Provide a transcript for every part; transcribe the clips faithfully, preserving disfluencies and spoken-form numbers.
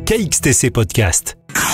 K X T C Podcast.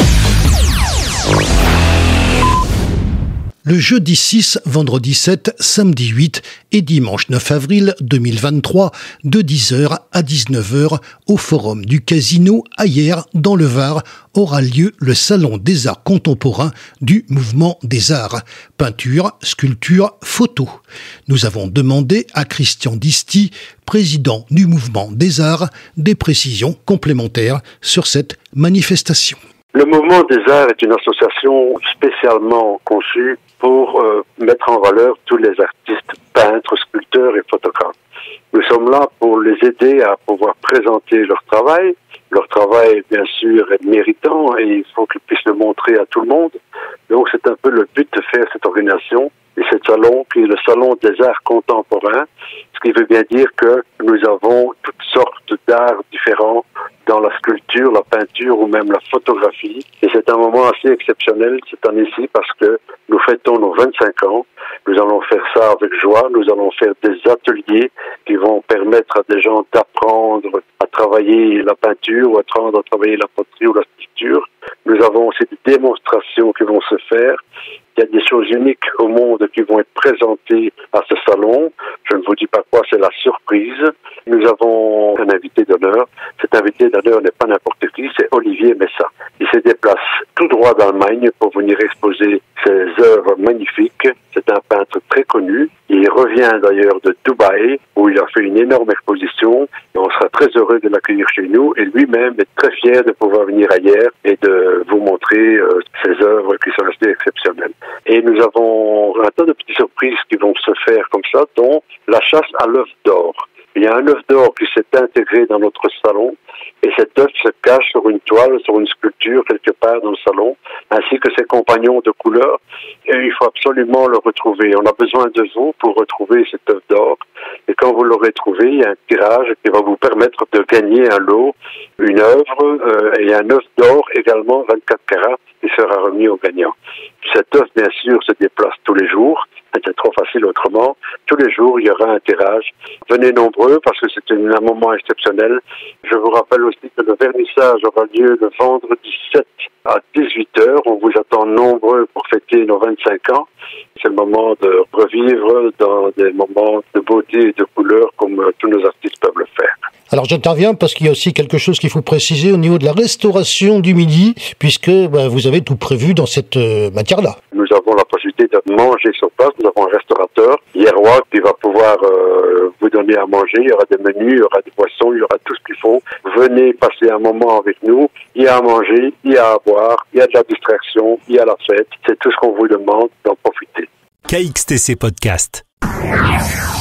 Le jeudi six, vendredi sept, samedi huit et dimanche neuf avril deux mille vingt-trois, de dix heures à dix-neuf heures, au Forum du Casino à Hyères, dans le Var, aura lieu le Salon des Arts Contemporains du Mouvement des Arts. Peinture, sculpture, photo. Nous avons demandé à Christian Disty, président du Mouvement des Arts, des précisions complémentaires sur cette manifestation. Le Mouvement des Arts est une association spécialement conçue pour euh, mettre en valeur tous les artistes, peintres, sculpteurs et photographes. Nous sommes là pour les aider à pouvoir présenter leur travail. Leur travail, bien sûr, est méritant et il faut qu'ils puissent le montrer à tout le monde. Donc, c'est un peu le but de faire cette organisation et ce salon qui est le Salon des Arts Contemporains, ce qui veut bien dire que nous avons toutes sortes d'arts différents dans la sculpture, la peinture ou même la photographie. Et c'est un moment assez exceptionnel cette année-ci parce que nous fêtons nos vingt-cinq ans. Nous allons faire ça avec joie. Nous allons faire des ateliers qui vont permettre à des gens d'apprendre à travailler la peinture ou apprendre à travailler la poterie ou la sculpture. Nous avons aussi des démonstrations qui vont se faire. Il y a des choses uniques au monde qui vont être présentées à ce salon. Je ne vous dis pas quoi, c'est la surprise. Nous avons un invité d'honneur. Cet invité d'honneur n'est pas n'importe qui, c'est Olivier Messa. Il se déplace tout droit d'Allemagne pour venir exposer ses œuvres magnifiques. C'est un peintre très connu. Il revient d'ailleurs de Dubaï, où il a fait une énorme exposition. Et on sera très heureux de l'accueillir chez nous. Et lui-même est très fier de pouvoir venir ailleurs et de vous montrer euh, ses œuvres qui sont restées exceptionnelles. Et nous avons un tas de petites surprises qui vont se faire comme ça, dont la chasse à l'œuf d'or. Il y a un œuf d'or qui s'est intégré dans notre salon et cet œuf se cache sur une toile, sur une sculpture quelque part dans le salon, ainsi que ses compagnons de couleur. Et il faut absolument le retrouver. On a besoin de vous pour retrouver cet œuf d'or. Et quand vous l'aurez trouvé, il y a un tirage qui va vous permettre de gagner un lot, une œuvre euh, et un œuf d'or également vingt-quatre carats qui sera remis au gagnant. Cet œuf, bien sûr, se déplace tous les jours. C'était trop facile autrement. Tous les jours, il y aura un tirage. Venez nombreux parce que c'est un moment exceptionnel. Je vous rappelle aussi que le vernissage aura lieu le vendredi sept à dix-huit heures. On vous attend nombreux pour fêter nos vingt-cinq ans. C'est le moment de revivre dans des moments de beauté et de couleur comme tous nos artistes peuvent le faire. Alors j'interviens parce qu'il y a aussi quelque chose qu'il faut préciser au niveau de la restauration du midi, puisque ben, vous avez tout prévu dans cette euh, matière-là. Nous avons la possibilité de manger sur place. Nous avons un restaurateur hierrois qui va pouvoir euh, vous donner à manger. Il y aura des menus, il y aura des poissons, il y aura tout ce qu'il faut. Venez passer un moment avec nous. Il y a à manger, il y a à boire, il y a de la distraction, il y a la fête. C'est tout ce qu'on vous demande d'en profiter. K X T C Podcast.